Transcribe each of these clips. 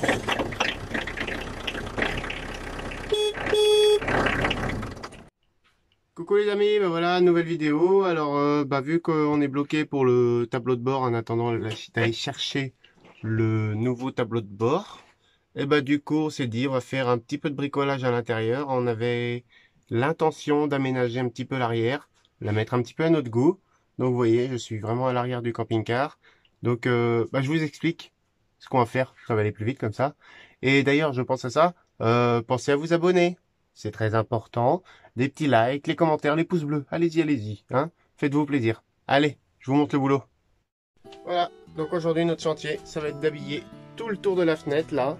Coucou les amis, ben voilà, nouvelle vidéo. Alors, vu qu'on est bloqué pour le tableau de bord en attendant d'aller chercher le nouveau tableau de bord, et du coup, on s'est dit, on va faire un petit peu de bricolage à l'intérieur. On avait l'intention d'aménager un petit peu l'arrière, la mettre un petit peu à notre goût. Donc, vous voyez, je suis vraiment à l'arrière du camping-car. Donc, je vous explique ce qu'on va faire. Ça va aller plus vite comme ça. Et d'ailleurs, je pense à ça. Pensez à vous abonner. C'est très important. Des petits likes, les commentaires, les pouces bleus. Allez-y, allez-y. Hein. Faites-vous plaisir. Allez, je vous montre le boulot. Voilà. Donc aujourd'hui, notre chantier, ça va être d'habiller tout le tour de la fenêtre, là,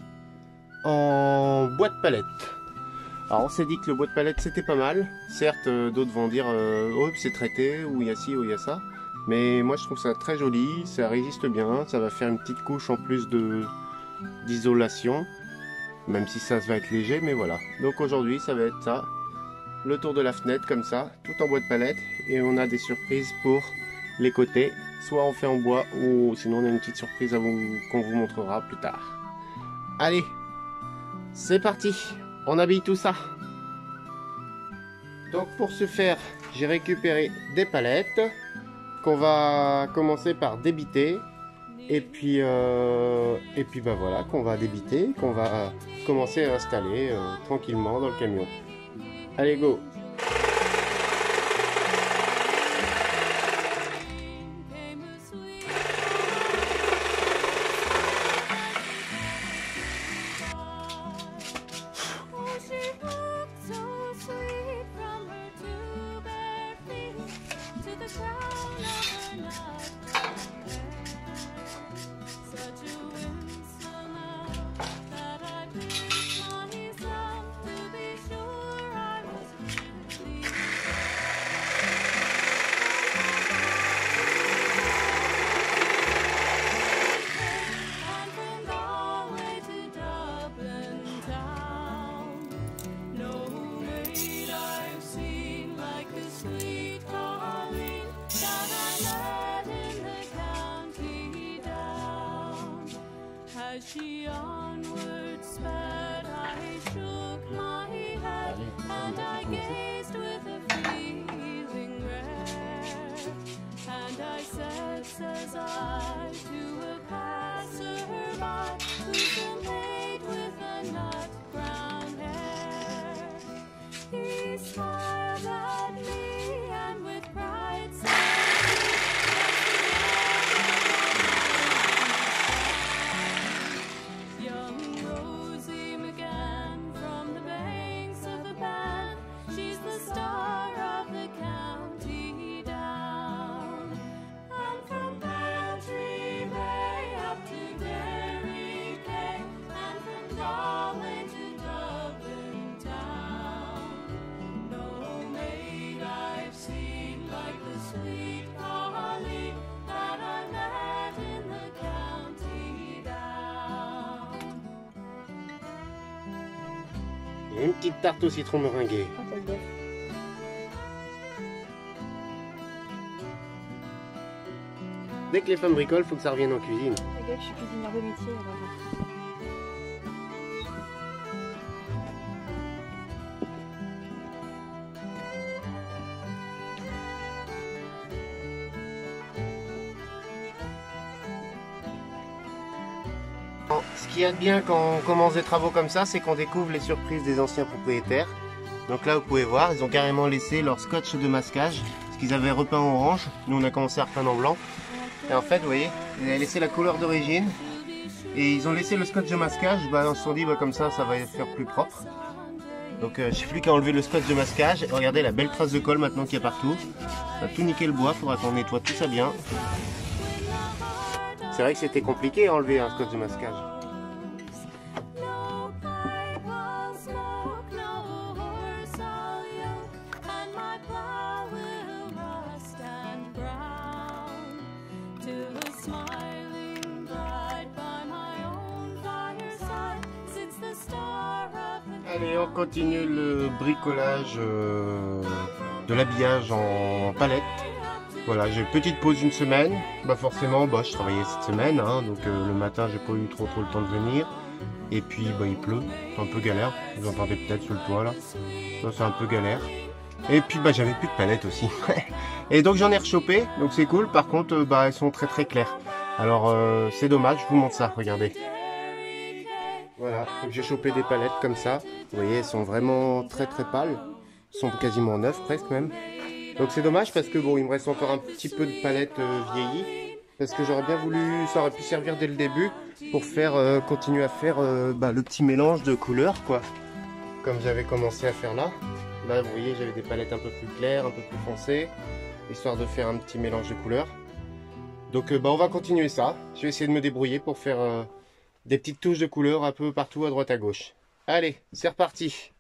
en bois de palette. Alors on s'est dit que le bois de palette c'était pas mal. Certes, d'autres vont dire oh c'est traité, ou il y a ci, ou il y a ça. Mais moi je trouve ça très joli, ça résiste bien, ça va faire une petite couche en plus d'isolation. Même si ça va être léger, mais voilà. Donc aujourd'hui ça va être ça. Le tour de la fenêtre comme ça, tout en bois de palette. Et on a des surprises pour les côtés. Soit on fait en bois, ou sinon on a une petite surprise qu'on vous montrera plus tard. Allez, c'est parti, on habille tout ça. Donc pour ce faire, j'ai récupéré des palettes qu'on va commencer par débiter. Et puis voilà, qu'on va débiter, qu'on va commencer à installer tranquillement dans le camion. Allez, go! As she onward sped, I shook my head and I gazed with a feeling rare. And I said, says I, to a passerby who's a maid with a nut brown hair. He smiled at me and with pride said, Et une petite tarte au citron meringuée. Dès que les femmes bricolent, faut que ça revienne en cuisine. Regarde, je suis cuisinière de métier alors. Ce qu'il y a de bien quand on commence des travaux comme ça, c'est qu'on découvre les surprises des anciens propriétaires. Donc là, vous pouvez voir, ils ont carrément laissé leur scotch de masquage, parce qu'ils avaient repeint en orange. Nous, on a commencé à repeindre en blanc. Et en fait, vous voyez, ils avaient laissé la couleur d'origine. Et ils ont laissé le scotch de masquage. Ils se sont dit, comme ça, ça va faire plus propre. Donc, j'ai plus qu'à enlever le scotch de masquage. Et regardez la belle trace de colle maintenant qu'il y a partout. Ça a tout niqué le bois, il faudra qu'on nettoie tout ça bien. C'est vrai que c'était compliqué à enlever un scotch de masquage. Allez, on continue le bricolage de l'habillage en palette. Voilà, j'ai une petite pause d'une semaine. Bah forcément, bah je travaillais cette semaine, hein, donc le matin j'ai pas eu trop le temps de venir. Et puis bah il pleut, c'est un peu galère. Vous entendez peut-être sur le toit là. Ça, c'est un peu galère. Et puis bah j'avais plus de palettes aussi. Et donc j'en ai rechopé, donc c'est cool. Par contre, bah elles sont très claires. Alors c'est dommage, je vous montre ça, regardez. Voilà, donc j'ai chopé des palettes comme ça. Vous voyez, elles sont vraiment très pâles. Elles sont quasiment neuves presque même. Donc c'est dommage parce que bon, il me reste encore un petit peu de palettes vieillies. Parce que j'aurais bien voulu, ça aurait pu servir dès le début pour faire continuer à faire bah, le petit mélange de couleurs quoi. Comme j'avais commencé à faire là. Là vous voyez, j'avais des palettes un peu plus claires, un peu plus foncées, histoire de faire un petit mélange de couleurs. Donc bah, on va continuer ça. Je vais essayer de me débrouiller pour faire des petites touches de couleurs un peu partout à droite à gauche. Allez, c'est reparti.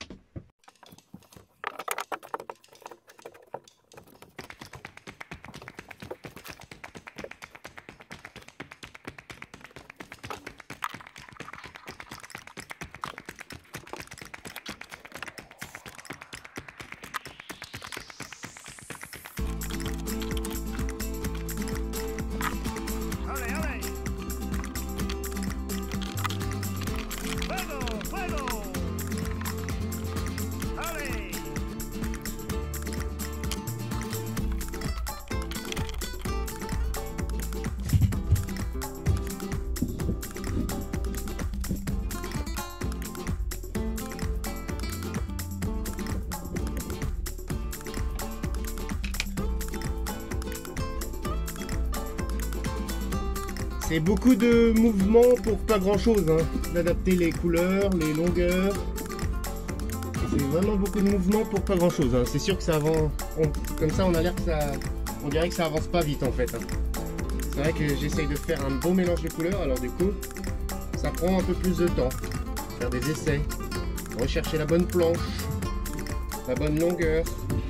C'est beaucoup de mouvements pour pas grand chose, hein. D'adapter les couleurs, les longueurs. C'est vraiment beaucoup de mouvements pour pas grand chose, hein. C'est sûr que ça avance. Comme ça on a l'air que ça. On dirait que ça avance pas vite en fait, hein. C'est vrai que j'essaye de faire un beau mélange de couleurs, alors du coup ça prend un peu plus de temps. Faire des essais, rechercher la bonne planche, la bonne longueur.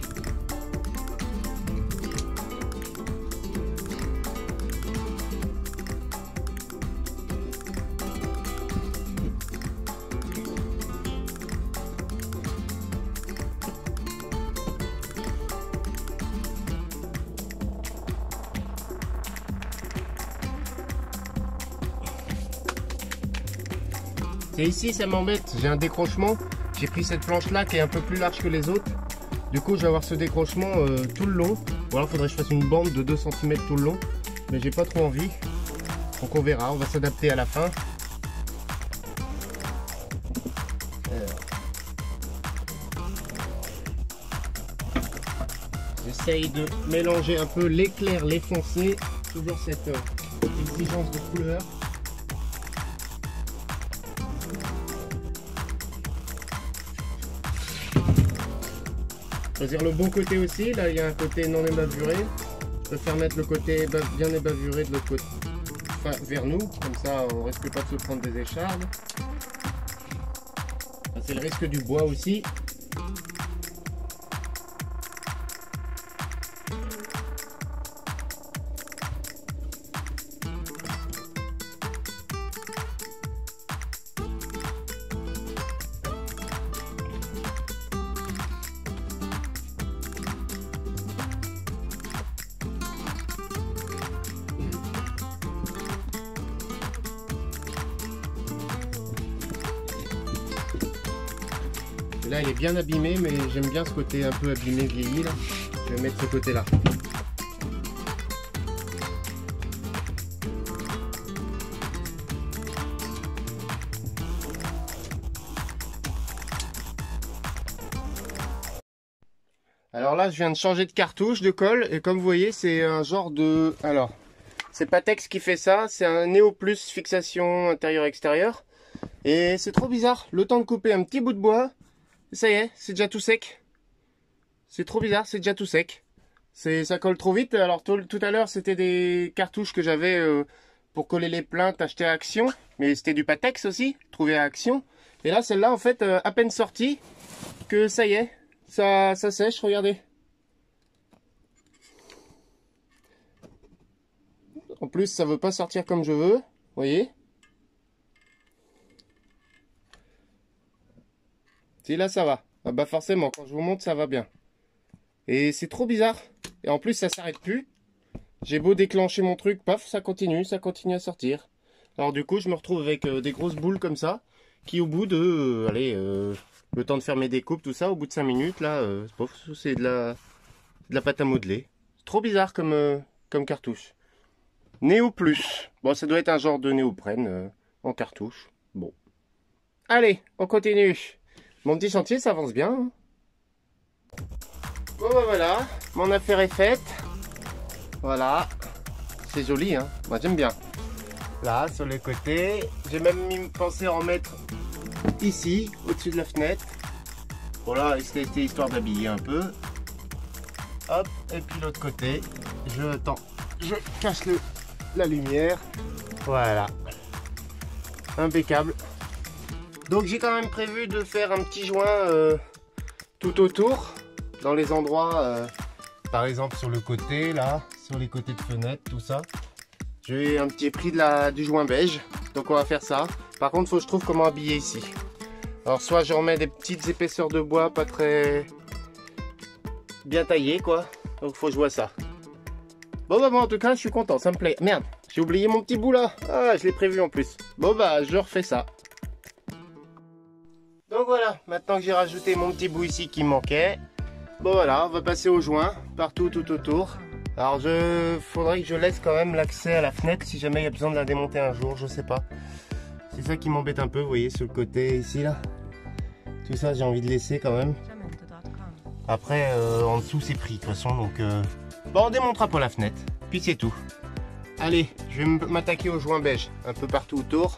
Et ici ça m'embête, j'ai un décrochement. J'ai pris cette planche là qui est un peu plus large que les autres. Du coup je vais avoir ce décrochement tout le long. Ou alors il faudrait que je fasse une bande de 2 cm tout le long. Mais j'ai pas trop envie. Donc on verra, on va s'adapter à la fin. J'essaye de mélanger un peu les clairs, les foncés. Toujours cette exigence de couleur. Choisir le bon côté aussi, là il y a un côté non ébavuré. Je préfère mettre le côté bien ébavuré de l'autre côté, enfin, vers nous, comme ça on risque pas de se prendre des échardes. C'est le risque du bois aussi. Là il est bien abîmé, mais j'aime bien ce côté un peu abîmé, vieilli là. Je vais mettre ce côté là. Alors là je viens de changer de cartouche de colle et comme vous voyez c'est un genre de... Alors c'est Patex qui fait ça, c'est un Neo Plus fixation intérieur-extérieur. Et c'est trop bizarre, le temps de couper un petit bout de bois, ça y est, c'est déjà tout sec. C'est trop bizarre, c'est déjà tout sec. Ça colle trop vite. Alors tout à l'heure c'était des cartouches que j'avais pour coller les plaintes achetées à Action. Mais c'était du Patex aussi, trouvé à Action. Et là celle-là en fait à peine sortie que ça y est, ça sèche, regardez. En plus ça veut pas sortir comme je veux, vous voyez. Si là ça va, bah forcément quand je vous montre ça va bien. Et c'est trop bizarre. Et en plus ça s'arrête plus. J'ai beau déclencher mon truc, paf, ça continue à sortir. Alors du coup, je me retrouve avec des grosses boules comme ça, qui au bout de, le temps de faire mes découpes, tout ça, au bout de 5 minutes, là, c'est de la pâte à modeler. Trop bizarre comme cartouche. Néo Plus. Bon, ça doit être un genre de néoprène en cartouche. Bon. Allez, on continue. Mon petit chantier, ça avance bien. Hein. Bon, bah voilà, mon affaire est faite. Voilà. C'est joli, hein. Moi, j'aime bien. Là, sur les côtés. J'ai même pensé en mettre ici, au-dessus de la fenêtre. Voilà, c'était histoire d'habiller un peu. Hop, et puis l'autre côté. Je cache la lumière. Voilà. Impeccable. Donc j'ai quand même prévu de faire un petit joint tout autour. Dans les endroits, par exemple sur le côté, là. Sur les côtés de fenêtre, tout ça. J'ai un petit prix du joint beige. Donc on va faire ça. Par contre, il faut que je trouve comment habiller ici. Alors soit je remets des petites épaisseurs de bois pas très bien taillées, quoi. Donc il faut que je vois ça. Bon, en tout cas, je suis content, ça me plaît. Merde, j'ai oublié mon petit bout là. Ah, je l'ai prévu en plus. Bon, bah, je refais ça. Donc voilà, maintenant que j'ai rajouté mon petit bout ici qui me manquait. Bon, voilà, on va passer au joint, partout, tout autour. Alors, faudrait que je laisse quand même l'accès à la fenêtre si jamais il y a besoin de la démonter un jour, je sais pas. C'est ça qui m'embête un peu, vous voyez, sur le côté ici, là. Tout ça, j'ai envie de laisser quand même. Après, en dessous, c'est pris, de toute façon, donc... Bon, on démontera pour la fenêtre, puis c'est tout. Allez, je vais m'attaquer au joint beige, un peu partout autour.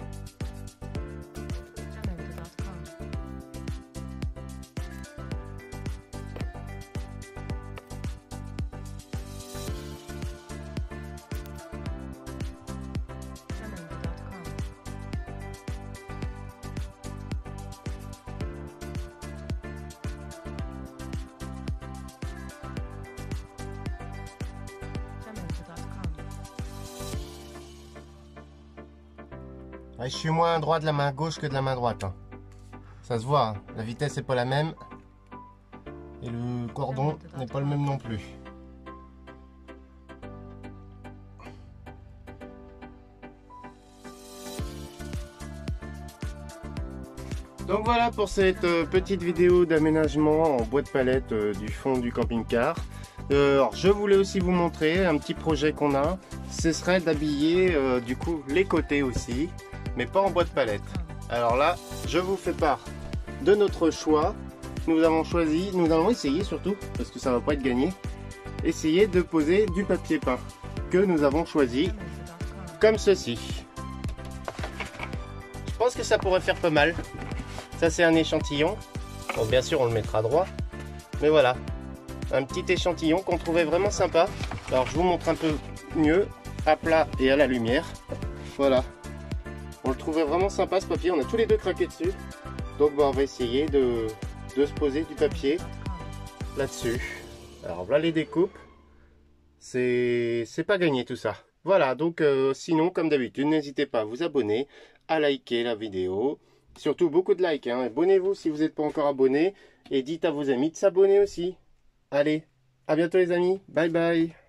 Ouais, je suis moins droit de la main gauche que de la main droite. Hein. Ça se voit, hein. La vitesse n'est pas la même. Et le cordon n'est pas le même non plus. Donc voilà pour cette petite vidéo d'aménagement en bois de palette du fond du camping-car. Alors je voulais aussi vous montrer un petit projet qu'on a. Ce serait d'habiller du coup les côtés aussi, mais pas en bois de palette. Alors là, je vous fais part de notre choix. Nous allons essayer surtout, parce que ça va pas être gagné, essayer de poser du papier peint que nous avons choisi comme ceci. Je pense que ça pourrait faire pas mal. Ça c'est un échantillon. Bon, bien sûr on le mettra droit, mais voilà, un petit échantillon qu'on trouvait vraiment sympa. Alors je vous montre un peu mieux à plat et à la lumière. Voilà, on le trouvait vraiment sympa ce papier. On a tous les deux craqué dessus. Donc on va essayer de se poser du papier là-dessus. Alors voilà les découpes. C'est pas gagné tout ça. Voilà, donc sinon comme d'habitude, n'hésitez pas à vous abonner, à liker la vidéo. Surtout beaucoup de likes, hein. Abonnez-vous si vous n'êtes pas encore abonné. Et dites à vos amis de s'abonner aussi. Allez, à bientôt les amis. Bye bye.